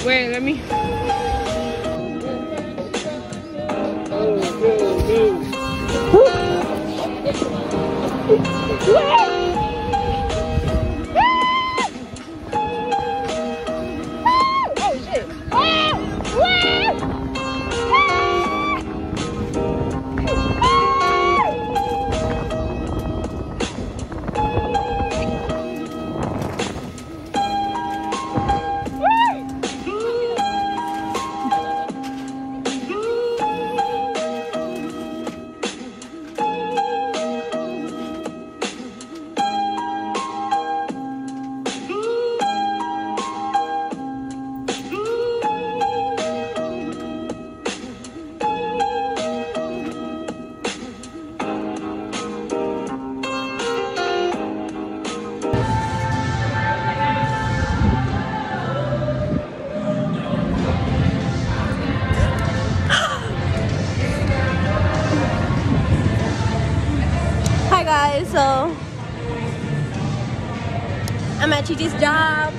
Wait, let me. Hi guys, so I'm at Chichi's job.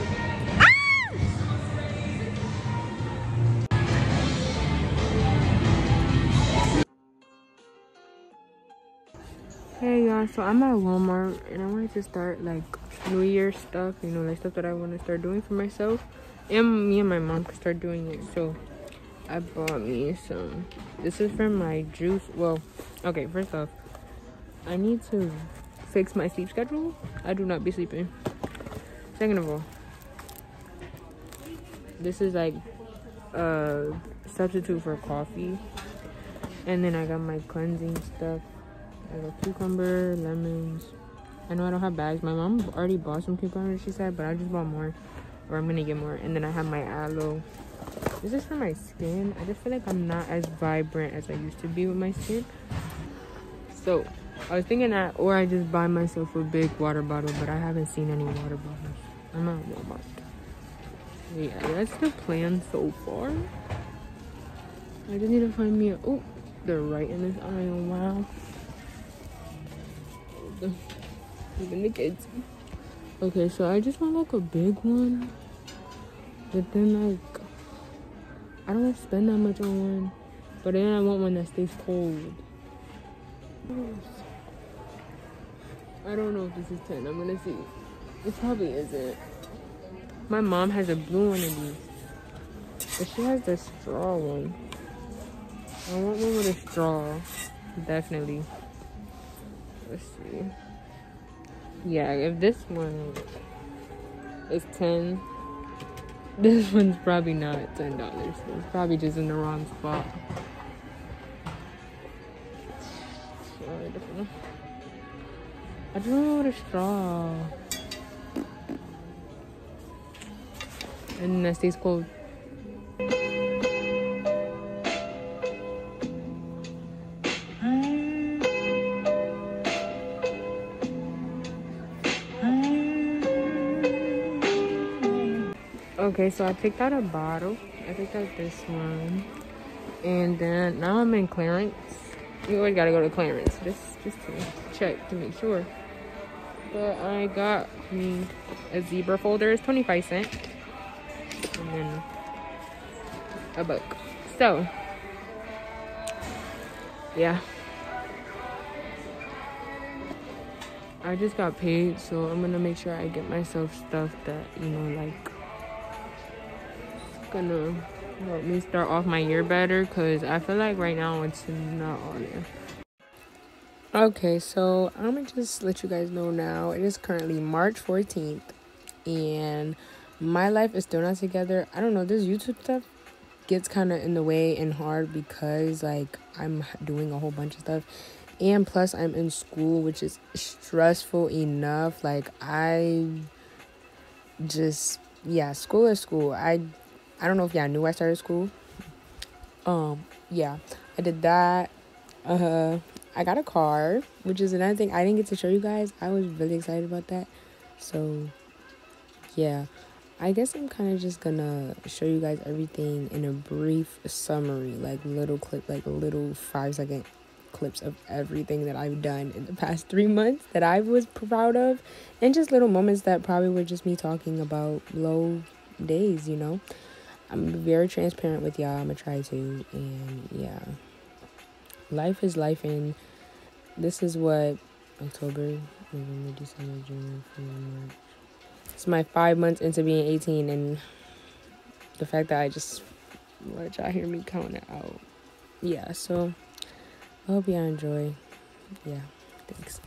Hey y'all, so I'm at Walmart and I wanted to start like New Year stuff, you know, like stuff that I want to start doing for myself, and me and my mom could start doing it. So I bought me some. This is from my juice. Well, okay, first off, I need to fix my sleep schedule. I do not be sleeping. Second of all, this is like a substitute for coffee. And then I got my cleansing stuff. I got cucumber, lemons. I know I don't have bags. My mom already bought some cucumbers, she said, but I just bought more, or I'm gonna get more. And then I have my aloe. This is for my skin. I just feel like I'm not as vibrant as I used to be with my skin. So I was thinking that, or I just buy myself a big water bottle, but I haven't seen any water bottles. I'm at Walmart. Yeah, that's the plan so far. I just need to find me a, oh, they're right in this aisle. Wow. Even the kids. Okay, so I just want like a big one, but then like I don't want to spend that much on one, but then I want one that stays cold. I don't know if this is 10. I'm gonna see. It probably isn't. My mom has a blue one of these, but she has the straw one. I want one with a straw, definitely. Let's see. Yeah, if this one is 10, this one's probably not $10. It's probably just in the wrong spot. I don't know what a straw. And that stays cold. Okay, so I picked out a bottle. I picked out this one. And then now I'm in clearance. You always gotta go to clearance just to check to make sure. But I got me a zebra folder. It's 25 cents. And then a book. So yeah, I just got paid, so I'm gonna make sure I get myself stuff that, you know, like gonna help me start off my year better, because I feel like right now it's not on there. Okay, so I'm gonna just let you guys know now. It is currently March 14th and my life is still not together. I don't know, this YouTube stuff gets kind of in the way and hard because like I'm doing a whole bunch of stuff, and plus I'm in school, which is stressful enough. Like I just, yeah, school is school. I don't know if y'all knew I started school. Yeah, I did that. I got a car, which is another thing I didn't get to show you guys. I was really excited about that. So yeah, I guess I'm kind of just gonna show you guys everything in a brief summary, like little 5-second clips of everything that I've done in the past 3 months that I was proud of, and just little moments that probably were just me talking about low days, you know. I'm very transparent with y'all. I'm gonna try to, and yeah, life is life, and this is what October, November, December, January, February, March. It's my 5 months into being 18, and the fact that I just let y'all hear me count it out. Yeah, so I hope y'all enjoy. Yeah, thanks.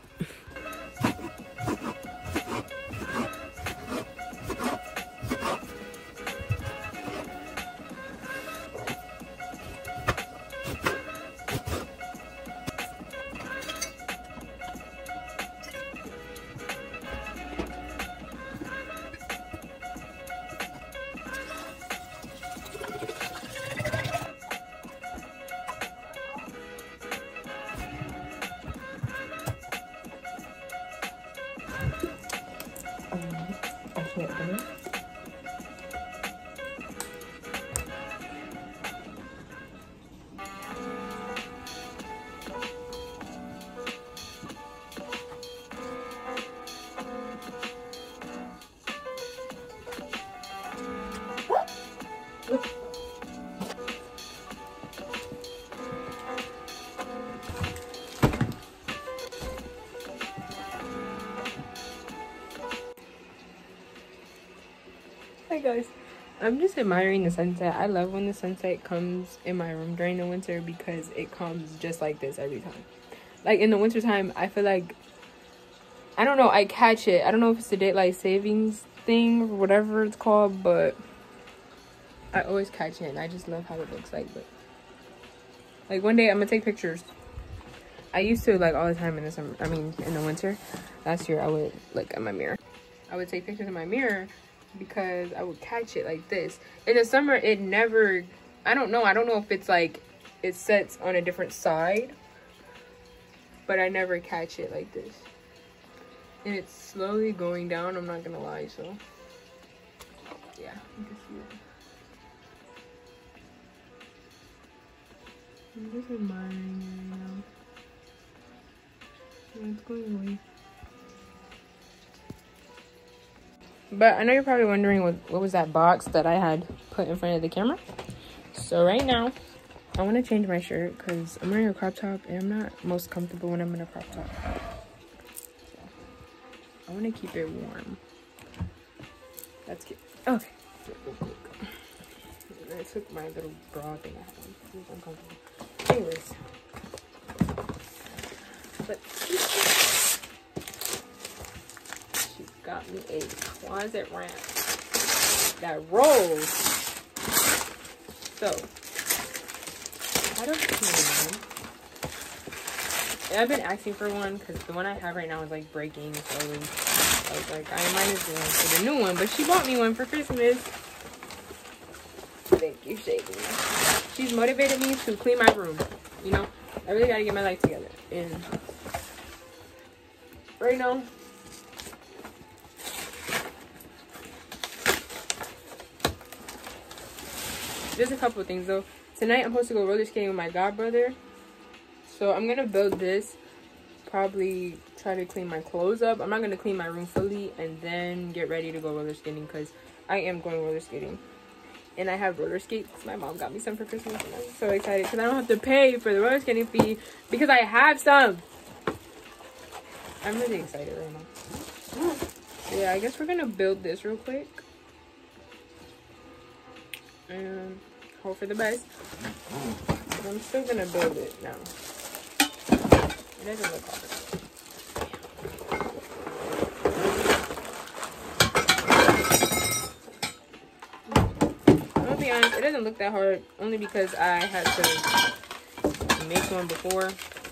Hi guys, I'm just admiring the sunset. I love when the sunset comes in my room during the winter because it comes just like this every time. Like in the wintertime, I feel like, I don't know, I catch it. I don't know if it's the daylight savings thing or whatever it's called, but I always catch it and I just love how it looks like. But like one day I'm gonna take pictures. I used to like all the time in the summer, in the winter. Last year I would look at my mirror. I would take pictures in my mirror because I would catch it like this. In the summer, it never, I don't know if it's like, it sets on a different side, but I never catch it like this. And it's slowly going down, I'm not gonna lie, so yeah, you can see it. I'm just admiring it right now. Yeah, it's going away. But I know you're probably wondering what was that box that I had put in front of the camera. So right now, I want to change my shirt because I'm wearing a crop top and I'm not most comfortable when I'm in a crop top. So I want to keep it warm. That's cute. Okay. I took my little bra thing I had on. It was uncomfortable. Anyways. She got me a closet ramp that rolls. So, I don't see one. And I've been asking for one because the one I have right now is like breaking slowly. I was like, I might as well get a new one. But she bought me one for Christmas. Thank you, Shady. She's motivated me to clean my room. You know, I really gotta get my life together. And right now, just a couple of things though. Tonight I'm supposed to go roller skating with my god brother. So I'm gonna build this. Probably try to clean my clothes up. I'm not gonna clean my room fully and then get ready to go roller skating because I am going roller skating. And I have roller skates. My mom got me some for Christmas and I'm so excited because I don't have to pay for the roller skating fee because I have some. I'm really excited right now. Yeah, I guess we're gonna build this real quick. And hope for the best. But I'm still gonna build it now. It doesn't look hard. I'm gonna be honest, it doesn't look that hard only because I had to make one before.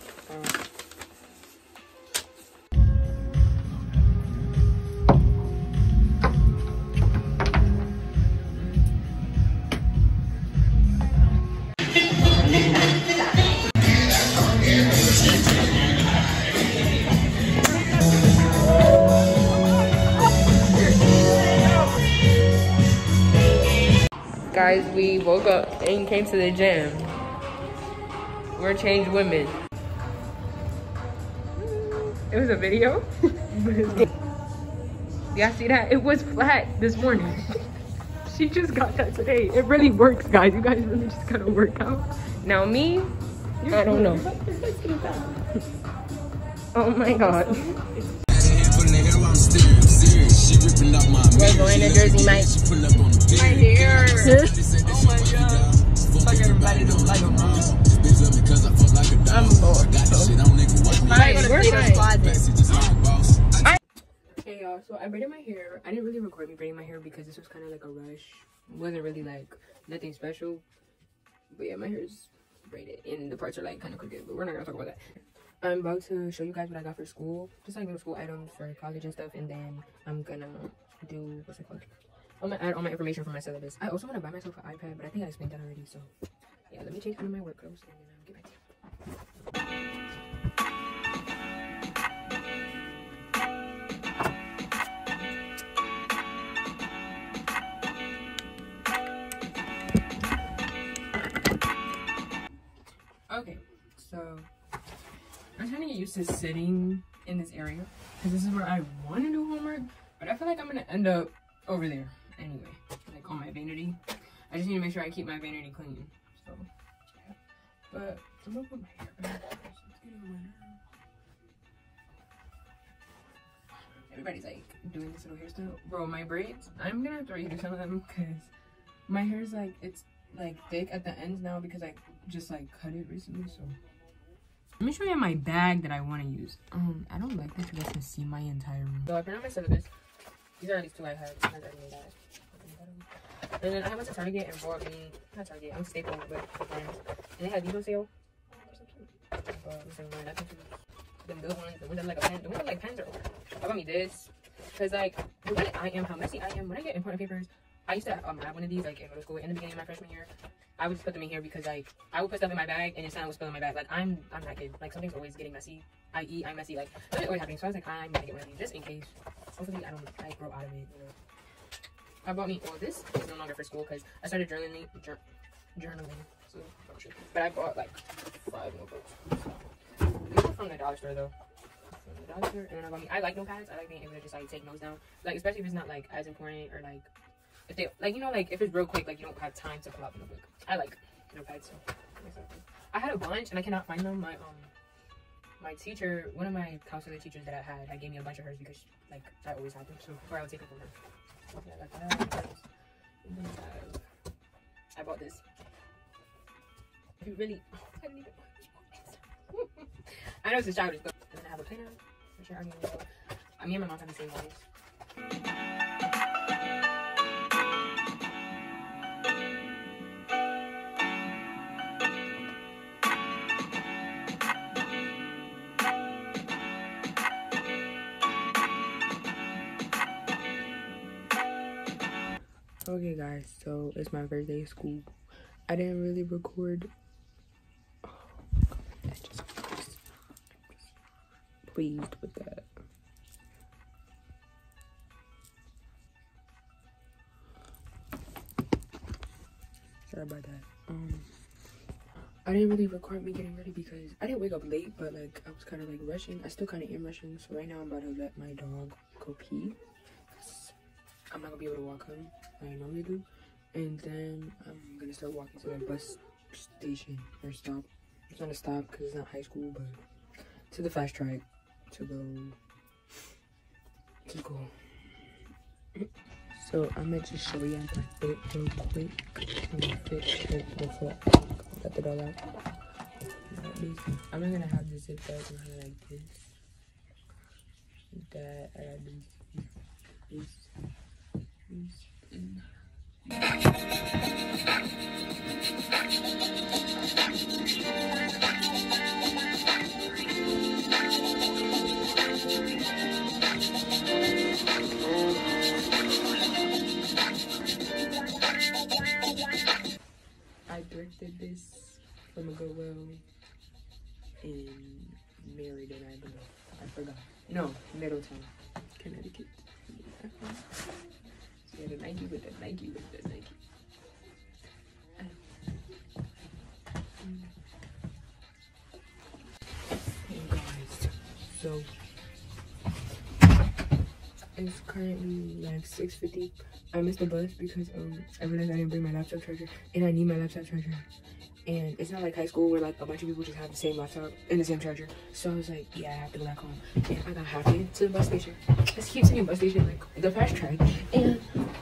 Guys, we woke up and came to the gym. We're changed women. It was a video. Y'all see that? It was flat this morning. She just got that today. It really works, guys. You guys really just gotta work out. Now me, I don't know. Oh my god. We're going to Jersey, Mike. My hair. Oh my god. Fuck everybody don't like them. I'm bored. Hey y'all, so I braided my hair. I didn't really record me braiding my hair because this was kind of like a rush. It wasn't really like nothing special. But yeah, my hair is braided and the parts are like kind of crooked, but we're not gonna talk about that. I'm about to show you guys what I got for school. Just like little school items for college and stuff, and then I'm gonna do, what's it called? I'm gonna add all my information for my syllabus. I also want to buy myself an iPad, but I think I explained that already, so yeah, let me change out of my work clothes and then I'll get back to you. Okay, so I'm trying to get used to sitting in this area because this is where I want to do homework, but I feel like I'm gonna end up over there anyway, like on my vanity. I just need to make sure I keep my vanity clean. So, yeah. But I'm gonna put my hair back. Everybody's like doing this little hairstyle, bro. My braids, I'm gonna have to redo some of them because my hair's like, it's like thick at the ends now because I just like cut it recently. So let me show you my bag that I want to use. I don't like that you guys can see my entire room. So I printed my syllabus. These are these two I have. And then I went to Target and bought me, not Target, I'm Staples with friends. And they had these on sale. The good ones, the ones that like a pen, the ones that like pens are over. I got me this. Cause like, the way I am, how messy I am, when I get important papers, I used to have one of these like in middle school in the beginning of my freshman year. I would just put them in here because like I would put stuff in my bag and then something would spill in my bag. Like I'm that kid. Like something's always getting messy. I'm messy. Like something's always happening. So I was like, I'm gonna get one of these just in case. Hopefully I grow out of it. You know. I bought me. Well, this is no longer for school because I started journaling. So, but I bought like 5 notebooks. These were from the dollar store though. From the dollar store, and then I bought me. I like notepads. I like being able to just like take notes down. Like especially if it's not like as important or like. If they, like, you know, like, if it's real quick, like, you don't have time to pull out the notebook. I like notepads, so. I had a bunch, and I cannot find them. My teacher, one of my counselor teachers that I had gave me a bunch of hers because, like, that always happens, so, or I would take it from her. Yeah, like that. I bought this. If you really, I didn't even, I know it's a childish, but then I have a planner, which I already know. Me and my mom have the same ones. Okay guys, so it's my first day of school. I didn't really record. Oh, I'm just pleased with that. Sorry about that. I didn't really record me getting ready because I didn't wake up late, but like I was kind of like rushing. I still kind of am rushing, so right now I'm about to let my dog go pee. I'm not gonna be able to walk home like I normally do, and then I'm gonna start walking to the bus station or stop. It's not a stop because it's not high school, but to the fast track to go. So I'm gonna just show you my fit real quick. Before I let the dog out. I'm not gonna have this zip bag in here like this. That I got this. I thrifted this from a Goodwill in Meriden, I believe. I forgot. No, Middletown, Connecticut. So yeah, the Nike with the Nike with the Nike. Hey guys, so it's currently like 6:50. I missed the bus because I realized I didn't bring my laptop charger, and I need my laptop charger. And it's not like high school where like a bunch of people just have the same laptop and the same charger. So I was like, yeah, I have to go back home. And I got halfway to the bus station. Let's keep saying bus station, like the fast track. And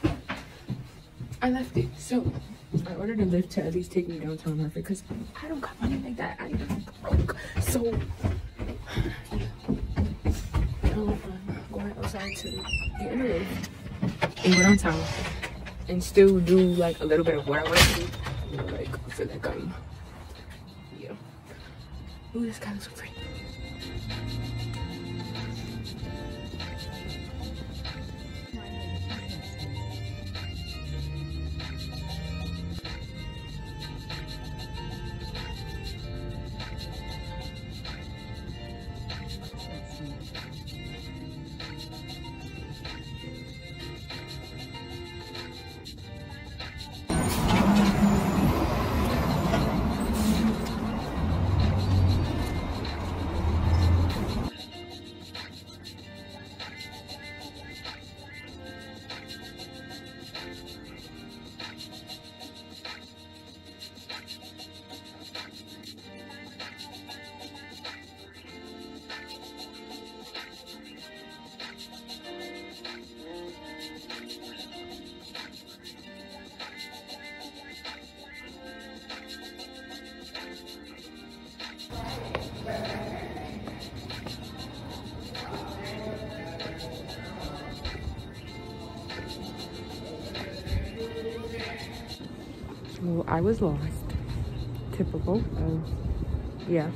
I left it. So I ordered a Lyft to at least take me downtown Hartford because I don't got money like that. I'm broke. So I'm going outside to get in the Lyft and go downtown and still do like a little bit of what I want to do. Like, I feel like yeah. Ooh, this guy looks so pretty. So I was lost. Typical. Yeah.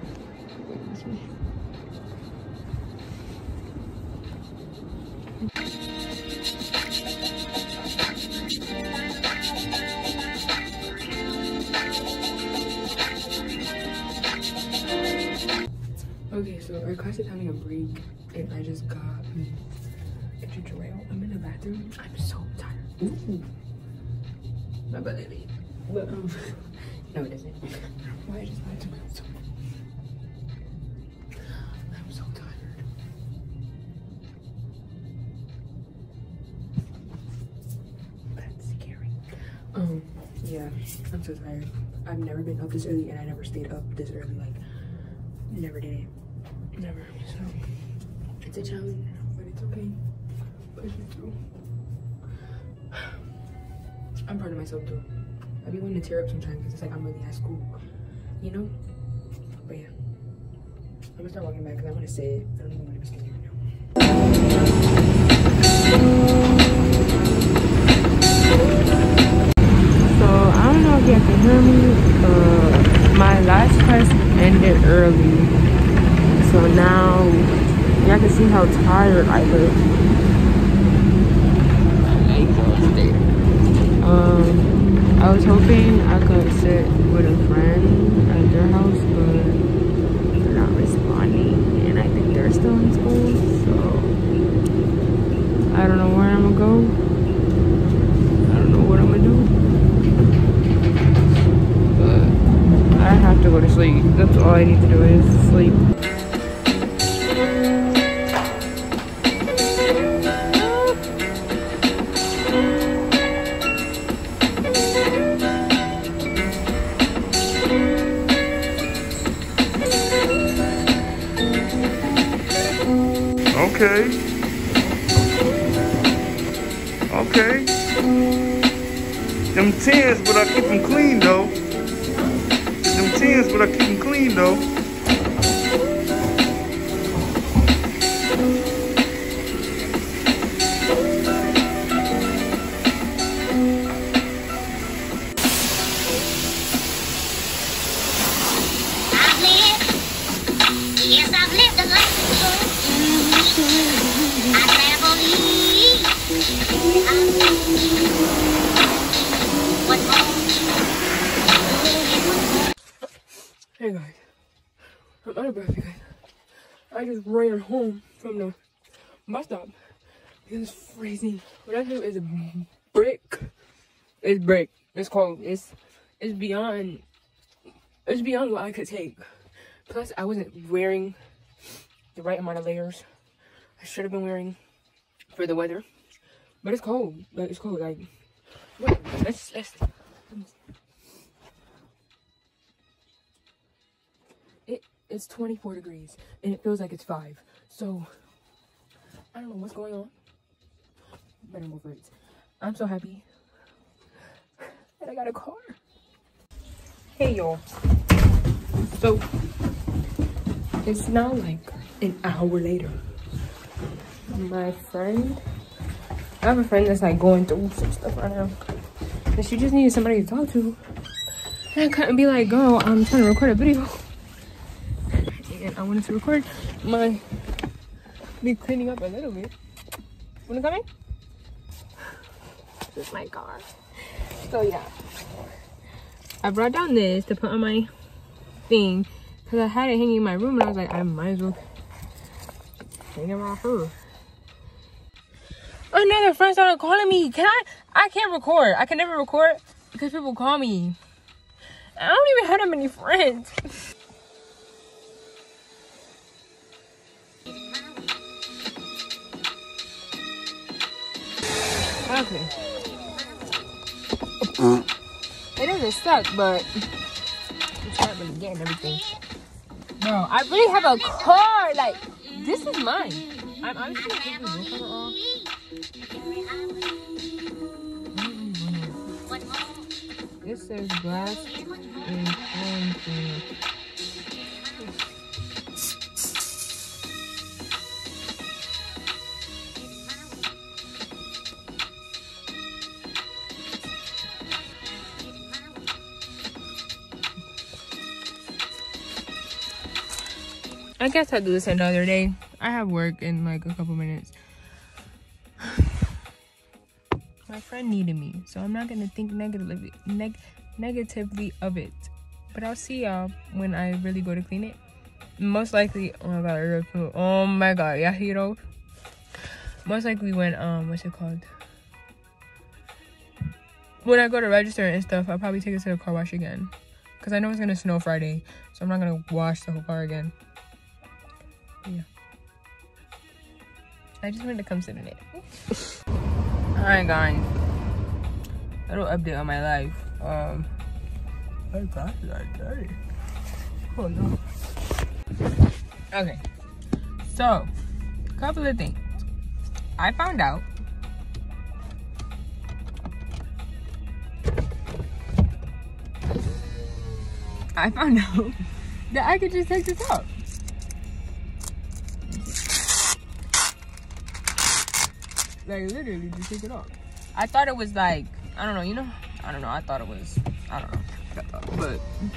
Okay, so our class is having a break, and I just got a ginger ale. I'm in the bathroom. I'm so tired. Ooh. My belly. But no, it doesn't. Why I just lied to myself? I'm so tired. That's scary. Yeah, I'm so tired. I've never been up this early, and I never stayed up this early. Like, never did it. Never. So it's a challenge, but it's okay. Push it through. I'm proud of myself too. I be wanting to tear up sometimes because it's like I'm really at school, you know? But yeah, I'm gonna start walking back because I want to say it. I don't even want to be scared right now. So I don't know if you can hear me. My last class ended early, so now y'all can see how tired I look. I was hoping I could sit with a friend at their house, but they're not responding, and I think they're still in school, so I don't know where I'm gonna go. I don't know what I'm gonna do, but I have to go to sleep. That's all I need to do is sleep. Okay. Okay. Them 10s, but I keep them clean though. Them 10s, but I keep them clean though. I've lived a life before. I never leave. What more? Hey guys, I'm out of breath because I just ran home from the bus stop because it's freezing. What I do is a brick. It's brick. It's cold. It's beyond what I could take. Plus, I wasn't wearing the right amount of layers. I should have been wearing for the weather. But it's cold. Like, it's cold. Like, wait, let's it's 24 degrees and it feels like it's 5. So I don't know what's going on. Better move it. I'm so happy that I got a car. Hey y'all. So it's now like an hour later. My friend, I have a friend that's like going through some stuff right now. And she just needed somebody to talk to. And I couldn't be like, girl, I'm trying to record a video. And I wanted to record me cleaning up a little bit. Wanna come in? This is my car. So yeah. I brought down this to put on my thing. Because I had it hanging in my room and I was like, I might as well hang it off her. Another friend started calling me. I can't record. I can never record because people call me. I don't even have that many friends. Okay. It doesn't suck, but it's not really getting everything. Bro, I really have a car. Like, this is mine. I'm just gonna take the roof cover off. This says glass and quarantine. I guess I'll do this another day. I have work in like a couple minutes. My friend needed me, so I'm not gonna think negatively of it. But I'll see y'all when I really go to clean it. Most likely, oh my god, Yahiro. Most likely when what's it called? When I go to register and stuff, I'll probably take it to the car wash again. Cause I know it's gonna snow Friday, so I'm not gonna wash the whole car again. Yeah. I just wanted to come sit in it. Alright guys. Little update on my life. My glasses are dirty. Oh no. Okay. So, couple of things. I found out that I could just take this out. Like, literally, just take it off. I thought it was like, I don't know, you know? I don't know. I thought it was, I don't know. But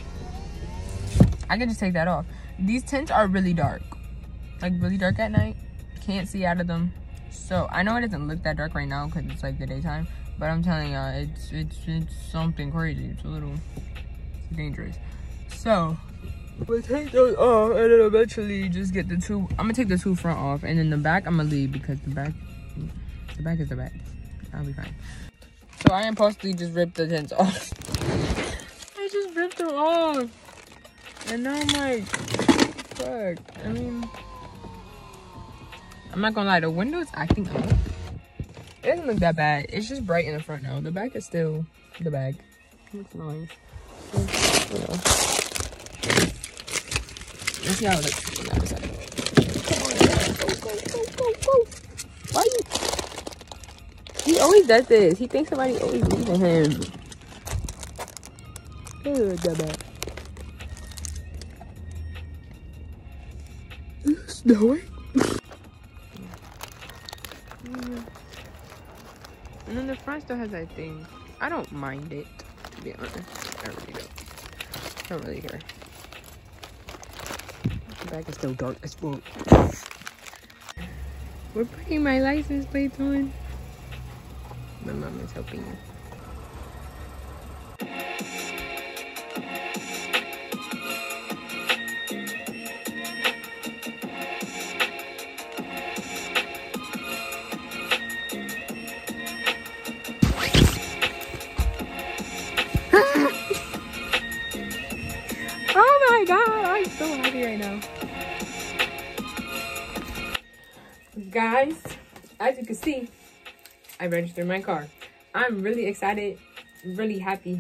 I can just take that off. These tints are really dark. Like, really dark at night. Can't see out of them. So, I know it doesn't look that dark right now because it's like the daytime. But I'm telling y'all, it's something crazy. It's a little dangerous. So, we'll take those off and then eventually just get the two. I'm going to take the two front off. And then the back, I'm going to leave because the back is the back. I'll be fine. So I impulsively just ripped the tints off. I just ripped them off. And now I'm like, fuck. I mean, I'm not gonna lie, the windows acting up. It doesn't look that bad. It's just bright in the front now. The back is still the bag. It's nice. You know. Let's see how it looks on the other side. Go. Why you? He always does this. He thinks somebody always leaving him. Ew, that bad. It's snowing. And then the front still has that thing. I don't mind it, to be honest. I really don't. I don't really care. The back is still dark as fuck. We're putting my license plates on. My mom is helping me. Oh my god, I'm so happy right now. Guys, as you can see, I registered my car. I'm really excited, really happy.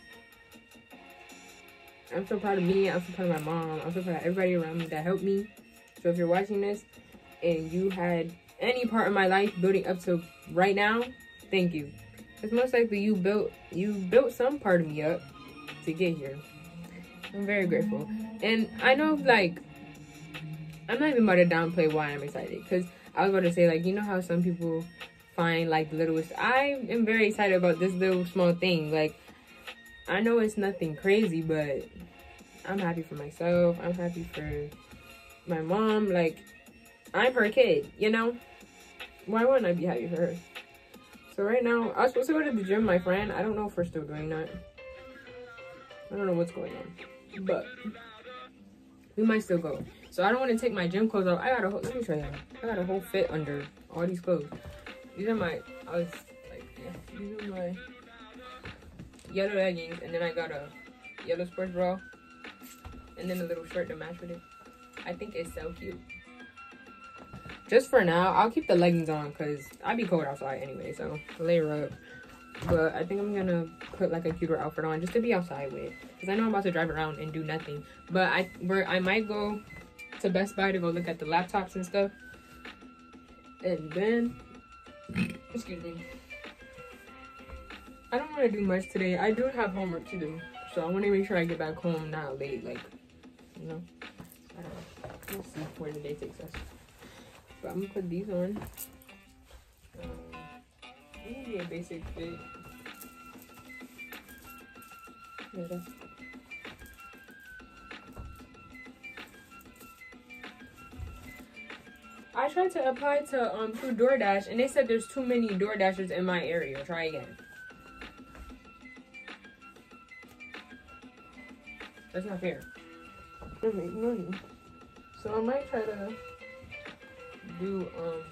I'm so proud of me. I'm so proud of my mom. I'm so proud of everybody around me that helped me. So if you're watching this and you had any part of my life building up to right now, thank you. Because most likely you built some part of me up to get here. I'm very grateful. And I know, like, I'm not even about to downplay why I'm excited. Because I was about to say, like, you know how some people find, like, the littlest. I am very excited about this little small thing. Like, I know it's nothing crazy, but I'm happy for myself. I'm happy for my mom. Like, I'm her kid, you know? Why wouldn't I be happy for her? So right now, I was supposed to go to the gym with my friend. I don't know if we're still doing that. I don't know what's going on. But we might still go. So I don't want to take my gym clothes off. Let me show you. I got a whole fit under all these clothes. These are my, these are my yellow leggings. And then I got a yellow sports bra. And then a little shirt to match with it. I think it's so cute. Just for now, I'll keep the leggings on because I be cold outside anyway, so layer up. But I think I'm gonna put like a cuter outfit on just to be outside with, because I know I'm about to drive around and do nothing. But I might go to Best Buy to go look at the laptops and stuff. And then, excuse me, I don't want to do much today. I do have homework to do, so I want to make sure I get back home not late, like, you know. I don't know. We'll see where the day takes us. But I'm gonna put these on. This will be a basic fit. Yeah. I tried to apply to through DoorDash and they said there's too many DoorDashers in my area. Try again. That's not fair. I make money. So I might try to do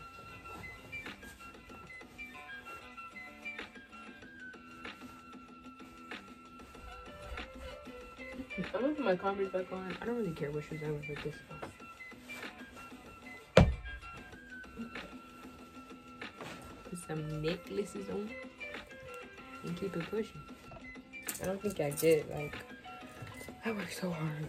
I'm gonna put my Converse back on. I don't really care what shoes I wear with this on. Put some necklaces on and keep it pushing. I don't think I did. Like, I worked so hard.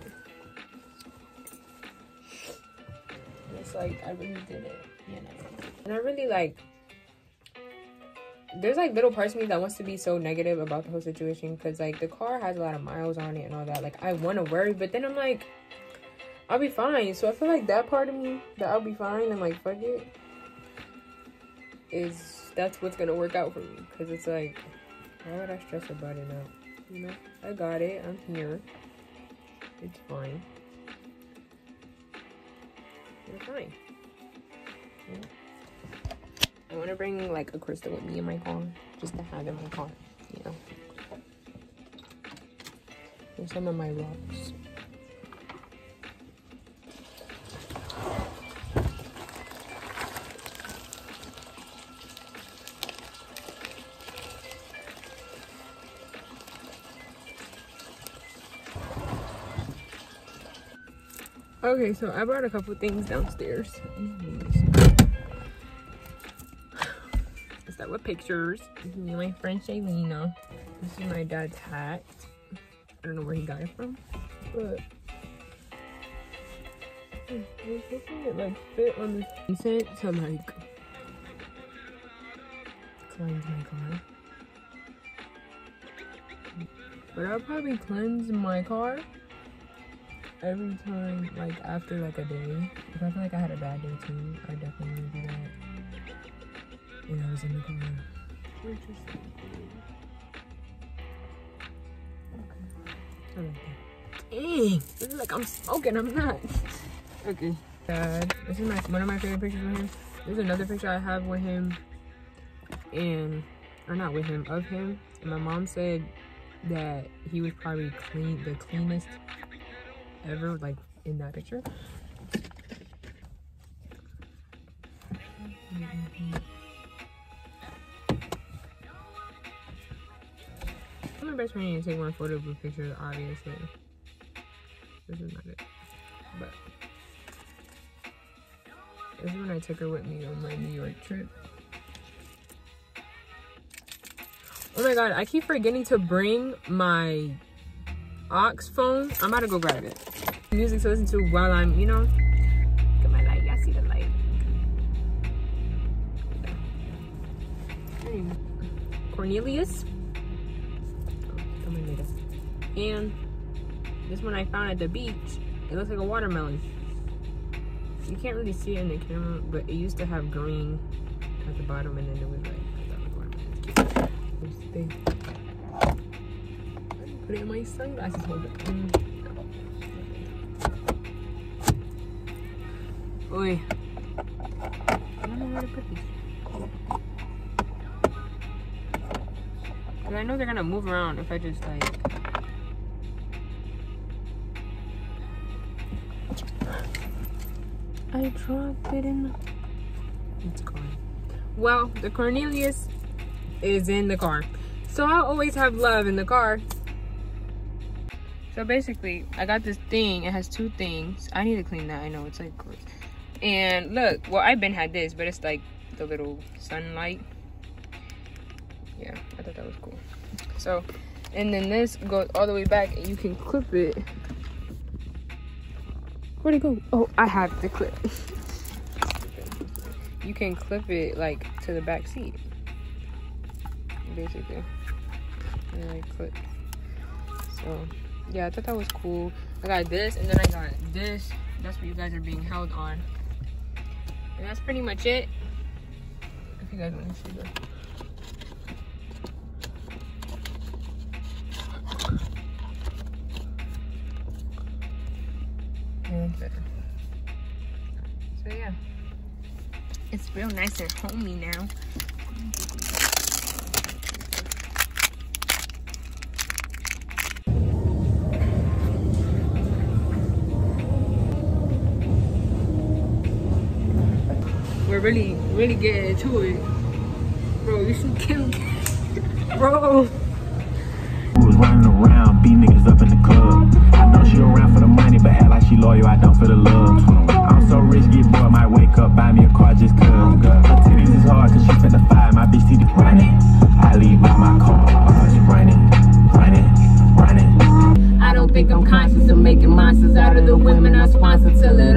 It's like I really did it, you know. And I really like. There's like little parts of me that wants to be so negative about the whole situation because like the car has a lot of miles on it and all that. Like I want to worry, but then I'm like, I'll be fine. So I feel like that part of me that I'll be fine and like fuck it that's what's gonna work out for me, because it's like, why would I stress about it now? You know, I got it. I'm here. It's fine. You're fine. Yeah. I want to bring like a crystal with me in my car, just to have in my car, you know. And some of my rocks. Okay, so I brought a couple things downstairs. Start with pictures. Me and my friend Shaylina. This is my dad's hat. I don't know where he got it from, but I was hoping it like fit on this decent to like cleanse my car. But I'll probably cleanse my car every time, like after like a day. If I feel like I had a bad day too, I definitely would do that. And I was in the car. Okay. I like that. Dang! This is like I'm smoking, I'm not. Okay. This is one of my favorite pictures with him. There's another picture I have with him. Or not with him, of him. And my mom said that he was probably the cleanest ever, like in that picture. My best friend didn't take one photo of a picture, obviously. This is not it. But This is when I took her with me on my New York trip. Oh my god, I keep forgetting to bring my aux phone. I'm about to go grab it. Music to listen to while I'm, you know. Look at my light. Y'all see the light. Cornelius. And this one I found at the beach. It looks like a watermelon. You can't really see it in the camera, but it used to have green at the bottom and then it was red. Put it in my sunglasses holder. Oi. I don't know where to put these. Cause I know they're gonna move around if I just like. I dropped it in the. It's gone. Well, the Cornelius is in the car. So I'll always have love in the car. So basically, I got this thing. It has two things. I need to clean that. I know it's like gross. And look, well, I've been had this, but it's like the little sunlight. Yeah, I thought that was cool. So, and then this goes all the way back, and you can clip it. Where'd it go? Oh, I have the clip. You can clip it like to the back seat, basically. And I clip. So. Yeah, I thought that was cool. I got this, and then I got this. That's what you guys are being held on. And that's pretty much it. If you guys want to see that. So yeah. It's real nice and homey now. We're really getting into it. Bro, you should kill me. Bro. Was running around, beat niggas up in the club. I know she around for the money, but hell like she loyal, I don't for the love. I'm so rich, get bored, might wake up, buy me a car just cuz. Her titties is hard cause she spent the 5, my bitch see the running. I leave by my car, running. I don't think I'm conscious of making monsters out of the women I sponsor till it